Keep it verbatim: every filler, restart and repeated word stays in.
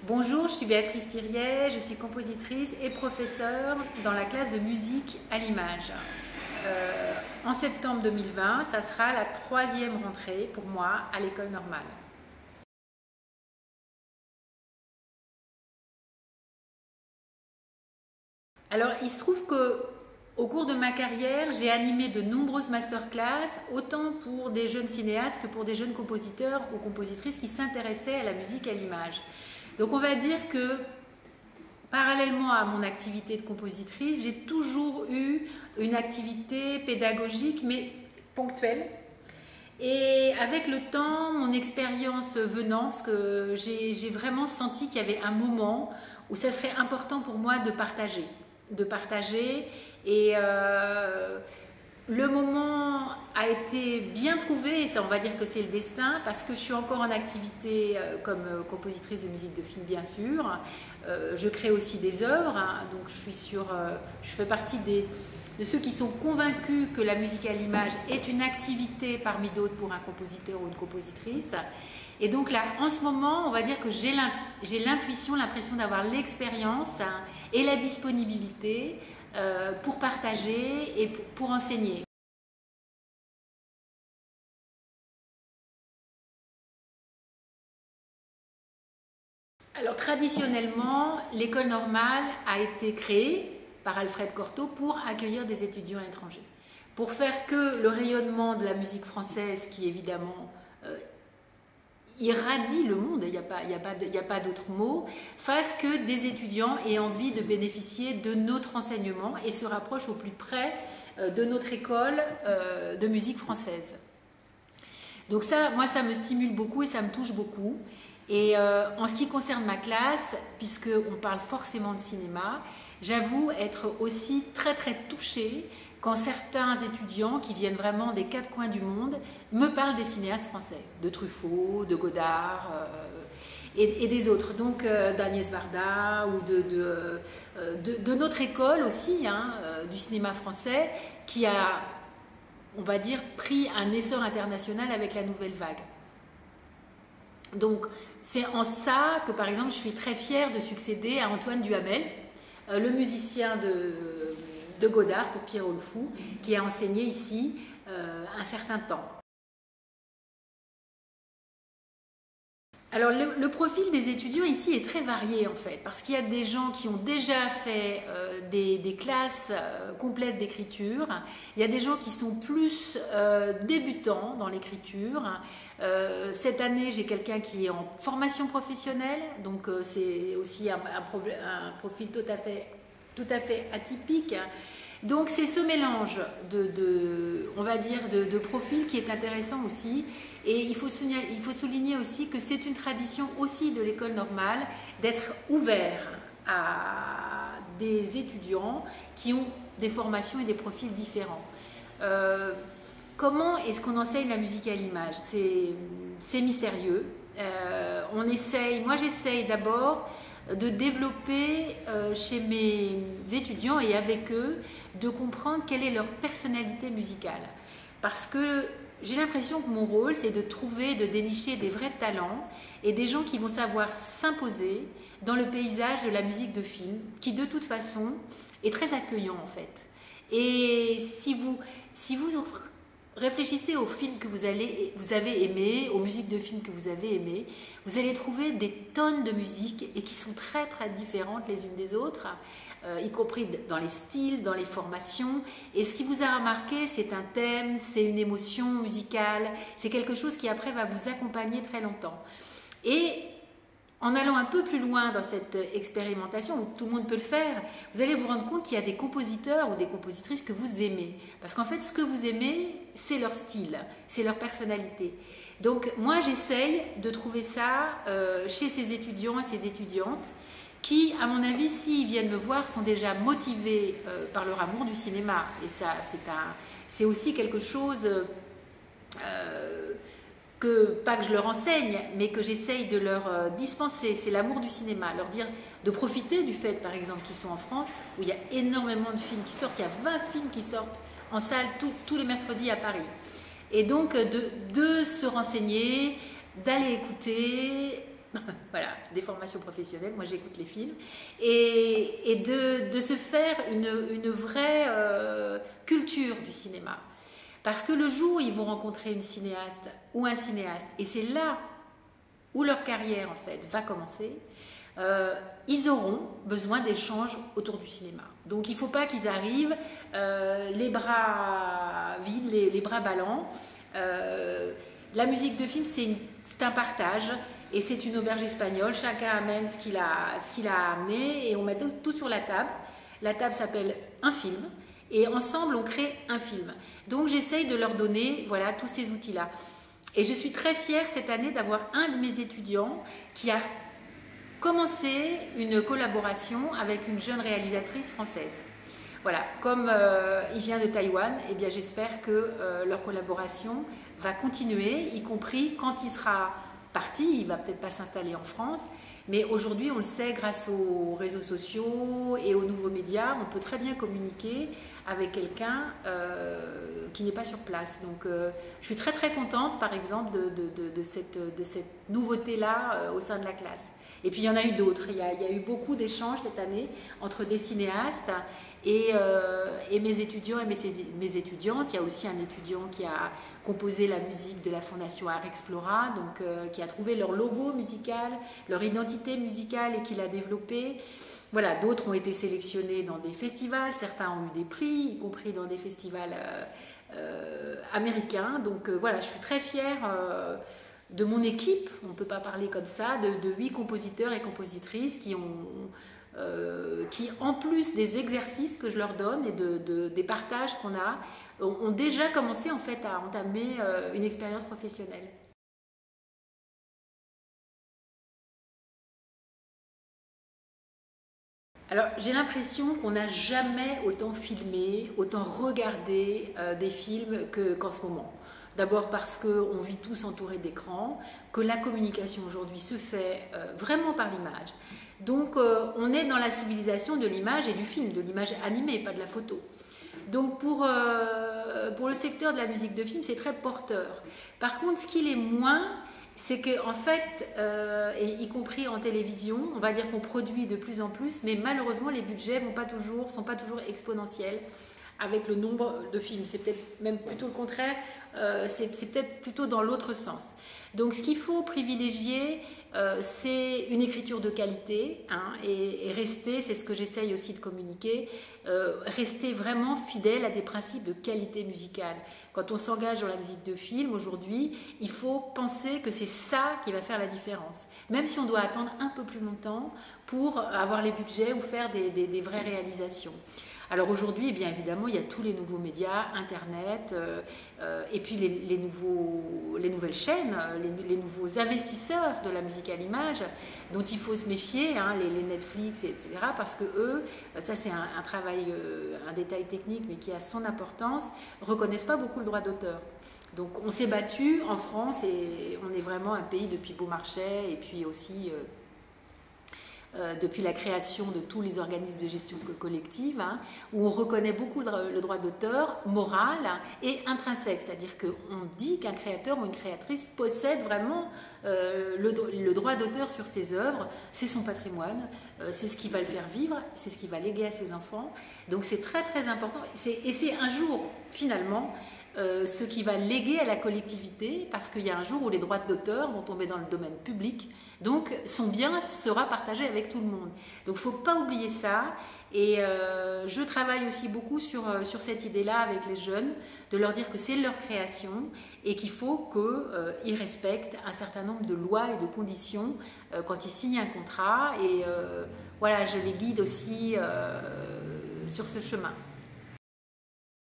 Bonjour, je suis Béatrice Thiriet, je suis compositrice et professeure dans la classe de musique à l'image. Euh, en septembre deux mille vingt, ça sera la troisième rentrée pour moi à l'école normale. Alors, il se trouve que au cours de ma carrière, j'ai animé de nombreuses masterclass, autant pour des jeunes cinéastes que pour des jeunes compositeurs ou compositrices qui s'intéressaient à la musique à l'image. Donc on va dire que parallèlement à mon activité de compositrice, j'ai toujours eu une activité pédagogique mais ponctuelle. Et avec le temps, mon expérience venant, parce que j'ai vraiment senti qu'il y avait un moment où ça serait important pour moi de partager. De partager et euh, le moment a été bien trouvé, et ça on va dire que c'est le destin, parce que je suis encore en activité euh, comme compositrice de musique de film bien sûr. Euh, je crée aussi des œuvres, hein, donc je suis sur, euh, je fais partie des, de ceux qui sont convaincus que la musique à l'image est une activité parmi d'autres pour un compositeur ou une compositrice. Et donc là, en ce moment, on va dire que j'ai l'intuition, l'impression d'avoir l'expérience hein, et la disponibilité euh, pour partager et pour, pour enseigner. Alors traditionnellement, l'école normale a été créée par Alfred Cortot pour accueillir des étudiants étrangers, pour faire que le rayonnement de la musique française, qui évidemment euh, irradie le monde, il n'y a pas, il n'y a pas, il n'y a pas d'autre mot, fasse que des étudiants aient envie de bénéficier de notre enseignement et se rapprochent au plus près euh, de notre école euh, de musique française. Donc ça, moi, ça me stimule beaucoup et ça me touche beaucoup. Et euh, en ce qui concerne ma classe, puisqu'on parle forcément de cinéma, j'avoue être aussi très très touchée quand certains étudiants qui viennent vraiment des quatre coins du monde me parlent des cinéastes français, de Truffaut, de Godard euh, et, et des autres, donc euh, d'Agnès Varda ou de, de, euh, de, de notre école aussi, hein, euh, du cinéma français, qui a, on va dire, pris un essor international avec la nouvelle vague. Donc c'est en ça que par exemple je suis très fière de succéder à Antoine Duhamel, euh, le musicien de, de Godard pour Pierrot le Fou, qui a enseigné ici euh, un certain temps. Alors le, le profil des étudiants ici est très varié en fait, parce qu'il y a des gens qui ont déjà fait euh, des, des classes euh, complètes d'écriture, il y a des gens qui sont plus euh, débutants dans l'écriture. Euh, cette année j'ai quelqu'un qui est en formation professionnelle, donc euh, c'est aussi un, un, un profil tout à fait, tout à fait atypique. Donc c'est ce mélange de, de, on va dire, de, de profils qui est intéressant aussi. Et il faut souligner, il faut souligner aussi que c'est une tradition aussi de l'école normale d'être ouvert à des étudiants qui ont des formations et des profils différents. Euh, comment est-ce qu'on enseigne la musique à l'image? C'est mystérieux. Euh, on essaye, moi j'essaye d'abord de développer euh, chez mes étudiants et avec eux, de comprendre quelle est leur personnalité musicale. Parce que j'ai l'impression que mon rôle, c'est de trouver, de dénicher des vrais talents et des gens qui vont savoir s'imposer dans le paysage de la musique de film, qui de toute façon est très accueillant en fait. Et si vous, si vous réfléchissez aux films que vous, allez, vous avez aimés, aux musiques de films que vous avez aimées, vous allez trouver des tonnes de musiques et qui sont très très différentes les unes des autres, euh, y compris dans les styles, dans les formations. Et ce qui vous a remarqué, c'est un thème, c'est une émotion musicale, c'est quelque chose qui après va vous accompagner très longtemps. Et en allant un peu plus loin dans cette expérimentation, où tout le monde peut le faire, vous allez vous rendre compte qu'il y a des compositeurs ou des compositrices que vous aimez. Parce qu'en fait, ce que vous aimez, c'est leur style, c'est leur personnalité. Donc moi, j'essaye de trouver ça euh, chez ces étudiants et ces étudiantes qui, à mon avis, s'ils viennent me voir, sont déjà motivés euh, par leur amour du cinéma. Et ça, c'est aussi quelque chose... Euh, que, pas que je leur enseigne, mais que j'essaye de leur euh, dispenser, c'est l'amour du cinéma, leur dire de profiter du fait, par exemple, qu'ils sont en France, où il y a énormément de films qui sortent, il y a vingt films qui sortent en salle tout, tous les mercredis à Paris. Et donc, de, de se renseigner, d'aller écouter, Voilà, des formations professionnelles, moi j'écoute les films, et, et de, de se faire une, une vraie euh, culture du cinéma. Parce que le jour où ils vont rencontrer une cinéaste ou un cinéaste, et c'est là où leur carrière en fait va commencer, euh, ils auront besoin d'échanges autour du cinéma. Donc il ne faut pas qu'ils arrivent euh, les bras vides, les, les bras ballants. Euh, la musique de film, c'est un partage. Et c'est une auberge espagnole, chacun amène ce qu'il a, ce qu'il a amené et on met tout, tout sur la table. La table s'appelle un film et ensemble on crée un film. Donc j'essaye de leur donner voilà, tous ces outils-là. Et je suis très fière cette année d'avoir un de mes étudiants qui a commencé une collaboration avec une jeune réalisatrice française. Voilà, comme euh, il vient de Taïwan, eh bien j'espère que euh, leur collaboration va continuer, y compris quand il sera parti, il ne va peut-être pas s'installer en France, mais aujourd'hui on le sait grâce aux réseaux sociaux et aux nouveaux médias, on peut très bien communiquer avec quelqu'un euh, qui n'est pas sur place. Donc euh, je suis très très contente par exemple de, de, de, de cette, de cette nouveauté-là euh, au sein de la classe. Et puis il y en a eu d'autres, il, il y a eu beaucoup d'échanges cette année entre des cinéastes et, euh, et mes étudiants et mes, mes étudiantes. Il y a aussi un étudiant qui a composé la musique de la Fondation Art Explora, donc euh, qui a trouvé leur logo musical, leur identité musicale et qui l'a développé. Voilà, d'autres ont été sélectionnés dans des festivals, certains ont eu des prix, y compris dans des festivals euh, euh, américains. Donc euh, voilà, je suis très fière euh, de mon équipe, on ne peut pas parler comme ça, de huit compositeurs et compositrices qui ont... Euh, qui, en plus des exercices que je leur donne et de, de, des partages qu'on a, ont, ont déjà commencé en fait à entamer euh, une expérience professionnelle. Alors, j'ai l'impression qu'on n'a jamais autant filmé, autant regardé euh, des films que, qu'en ce moment. D'abord parce qu'on vit tous entourés d'écrans, que la communication aujourd'hui se fait euh, vraiment par l'image. Donc, euh, on est dans la civilisation de l'image et du film, de l'image animée, pas de la photo. Donc, pour, euh, pour le secteur de la musique de film, c'est très porteur. Par contre, ce qu'il est moins, c'est qu'en fait, euh, et y compris en télévision, on va dire qu'on produit de plus en plus, mais malheureusement, les budgets ne sont pas toujours exponentiels avec le nombre de films. C'est peut-être même plutôt le contraire, euh, c'est, c'est peut-être plutôt dans l'autre sens. Donc ce qu'il faut privilégier, euh, c'est une écriture de qualité, hein, et, et rester, c'est ce que j'essaye aussi de communiquer, euh, rester vraiment fidèle à des principes de qualité musicale. Quand on s'engage dans la musique de film aujourd'hui, il faut penser que c'est ça qui va faire la différence. Même si on doit attendre un peu plus longtemps pour avoir les budgets ou faire des, des, des vraies réalisations. Alors aujourd'hui, eh bien évidemment, il y a tous les nouveaux médias, Internet, euh, euh, et puis les, les, nouveaux, les nouvelles chaînes, les, les nouveaux investisseurs de la musique à l'image, dont il faut se méfier, hein, les, les Netflix, et cetera, parce que eux, ça c'est un, un travail, euh, un détail technique, mais qui a son importance, reconnaissent pas beaucoup le droit d'auteur. Donc on s'est battu en France, et on est vraiment un pays depuis Beaumarchais, et puis aussi... Euh, Euh, depuis la création de tous les organismes de gestion collective, hein, où on reconnaît beaucoup le, le droit d'auteur moral et intrinsèque, c'est-à-dire qu'on dit qu'un créateur ou une créatrice possède vraiment euh, le, le droit d'auteur sur ses œuvres, c'est son patrimoine, euh, c'est ce qui va le faire vivre, c'est ce qui va léguer à ses enfants, donc c'est très très important, c'est, et c'est un jour finalement Euh, ce qui va léguer à la collectivité, parce qu'il y a un jour où les droits d'auteur vont tomber dans le domaine public, donc son bien sera partagé avec tout le monde. Donc il ne faut pas oublier ça, et euh, je travaille aussi beaucoup sur, sur cette idée-là avec les jeunes, de leur dire que c'est leur création et qu'il faut qu'ils euh, respectent un certain nombre de lois et de conditions euh, quand ils signent un contrat, et euh, voilà, je les guide aussi euh, sur ce chemin.